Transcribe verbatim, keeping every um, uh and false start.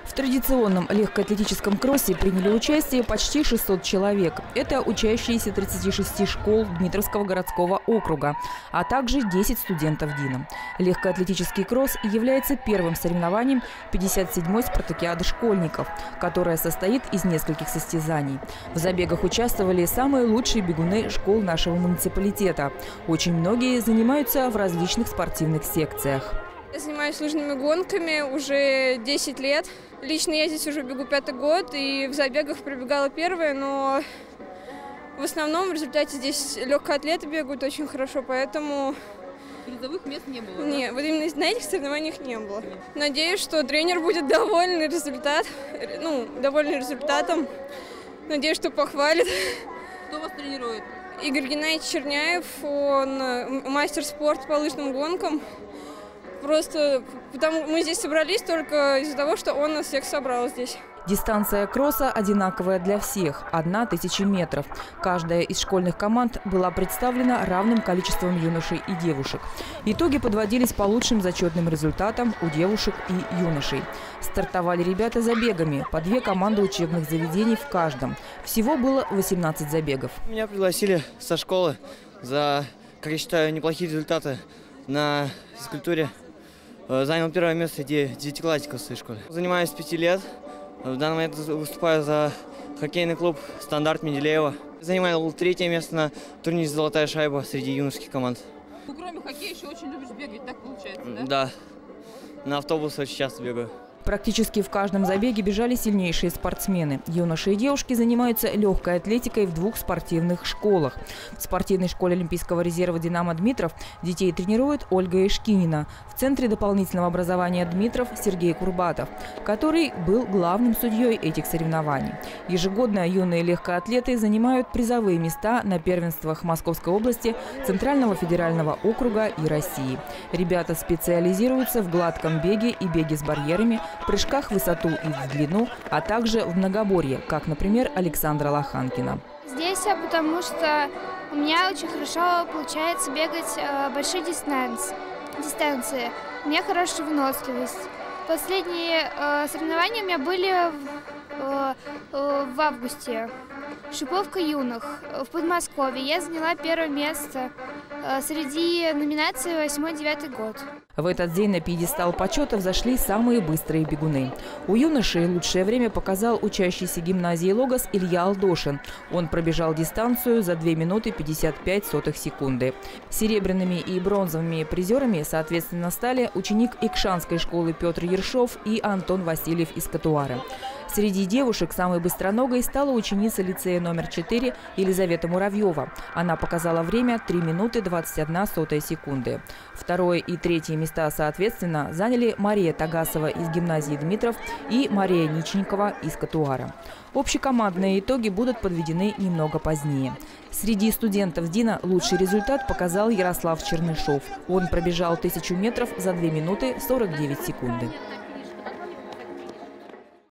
В традиционном легкоатлетическом кроссе приняли участие почти шестьсот человек. Это учащиеся тридцати шести школ Дмитровского городского округа, а также десять студентов ДИНа. Легкоатлетический кросс является первым соревнованием пятьдесят седьмой спартакиады школьников, которая состоит из нескольких состязаний. В забегах участвовали самые лучшие бегуны школ нашего муниципалитета. Очень многие занимаются в различных спортивных секциях. Я занимаюсь лыжными гонками уже десять лет. Лично я здесь уже бегу пятый год и в забегах пробегала первая, но в основном в результате здесь легкоатлеты бегают очень хорошо, поэтому... Призовых мест не было? Нет, вот именно на этих соревнованиях не было. Надеюсь, что тренер будет доволен результат, ну, доволен результатом. Надеюсь, что похвалит. Кто вас тренирует? Игорь Геннадьевич Черняев, он мастер спорта по лыжным гонкам. Просто потому мы здесь собрались только из-за того, что он нас всех собрал здесь. Дистанция кросса одинаковая для всех – одна тысяча метров. Каждая из школьных команд была представлена равным количеством юношей и девушек. Итоги подводились по лучшим зачетным результатам у девушек и юношей. Стартовали ребята забегами, по две команды учебных заведений в каждом. Всего было восемнадцать забегов. Меня пригласили со школы за, как я считаю, неплохие результаты на физкультуре. Занял первое место среди девятиклассников в своей школе. Занимаюсь с пяти лет. В данный момент выступаю за хоккейный клуб «Стандарт» Менделеева. Занимаю третье место на турнире «Золотая шайба» среди юношеских команд. Ну, кроме хоккея еще очень любишь бегать, так получается, да? Да. На автобусе очень часто бегаю. Практически в каждом забеге бежали сильнейшие спортсмены. Юноши и девушки занимаются легкой атлетикой в двух спортивных школах. В спортивной школе Олимпийского резерва «Динамо» Дмитров детей тренирует Ольга Ишкинина. В Центре дополнительного образования Дмитров Сергей Курбатов, который был главным судьей этих соревнований. Ежегодно юные легкоатлеты занимают призовые места на первенствах Московской области, Центрального федерального округа и России. Ребята специализируются в гладком беге и беге с барьерами, в прыжках в высоту и в длину, а также в многоборье, как, например, Александра Лоханкина. Здесь я потому, что у меня очень хорошо получается бегать э, большие дистанции. дистанции. У меня хорошая выносливость. Последние э, соревнования у меня были в, э, э, в августе. Шиповка юных в Подмосковье. Я заняла первое место э, среди номинаций восьмой-девятый год. В этот день на пьедестал почета взошли самые быстрые бегуны. У юношей лучшее время показал учащийся гимназии «Логос» Илья Алдошин. Он пробежал дистанцию за две минуты пятьдесят пять сотых секунды. Серебряными и бронзовыми призерами, соответственно, стали ученик Икшанской школы Петр Ершов и Антон Васильев из Катуары. Среди девушек самой быстроногой стала ученица лицея номер четыре Елизавета Муравьева. Она показала время три минуты двадцать одна сотая секунды. Второе и третье места, соответственно, заняли Мария Тагасова из гимназии Дмитров и Мария Ниченькова из Катуара. Общекомандные итоги будут подведены немного позднее. Среди студентов ДИНа лучший результат показал Ярослав Чернышов. Он пробежал тысячу метров за две минуты сорок девять секунды.